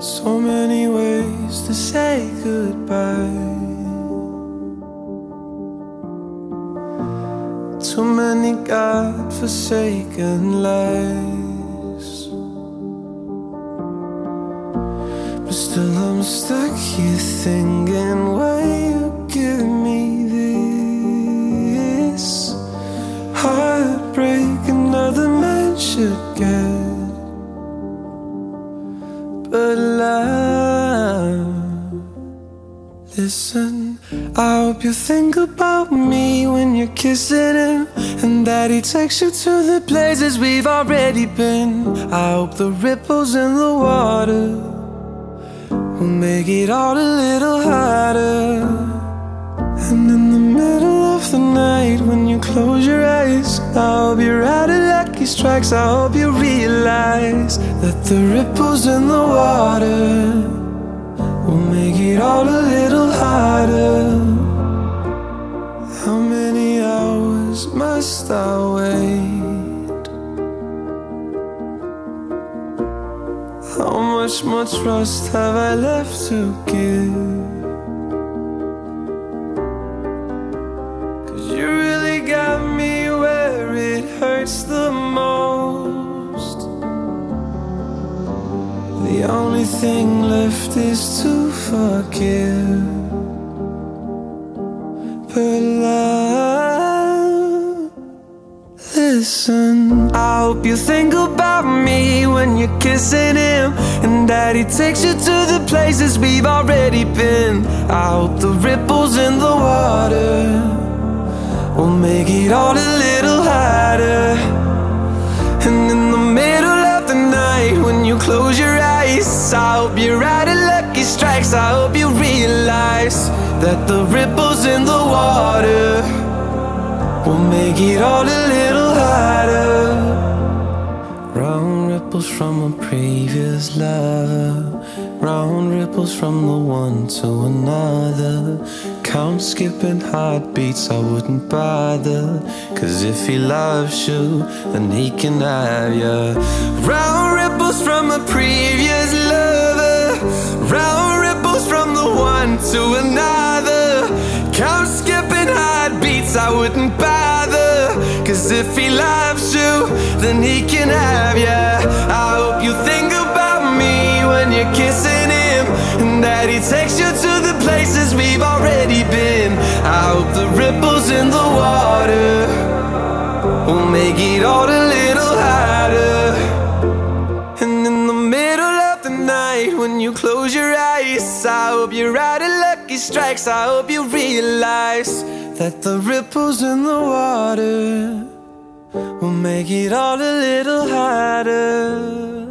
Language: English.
So many ways to say goodbye. Too many God-forsaken lies. But still I'm stuck here thinking, why you give me this heartbreak another man should get? But love, listen, I hope you think about me when you're kissing him, and that he takes you to the places we've already been. I hope the ripples in the water will make it all a little harder. And in the middle of the night when you close your eyes, I hope you're out of lucky strikes. I hope you realize that the ripples in the water will make it all a little harder. How many hours must I wait? How much more trust have I left to give? You really got me where it hurts the most. The only thing left is to forgive. But love, listen, I hope you think about me when you're kissing him, and that he takes you to the places we've already been. I hope the ripples in the water will make it all a little harder. And in the middle of the night when you close your eyes, I hope you're out of lucky strikes. I hope you realize that the ripples in the water will make it all a little harder. Round ripples from a previous lover, round ripples from the one to another. Count skipping heartbeats, I wouldn't bother, 'cause if he loves you, then he can have you. Round ripples from a previous lover, round ripples from the one to another. Count skipping heartbeats, I wouldn't bother, 'cause if he loves you, then he can have you. I hope you think about me when you're kissing him, and that he takes you to the places we've already been. I hope the ripples in the water will make it all a little harder. And in the middle of the night when you close your eyes, I hope you're out of lucky strikes. I hope you realize that the ripples in the water will make it all a little harder.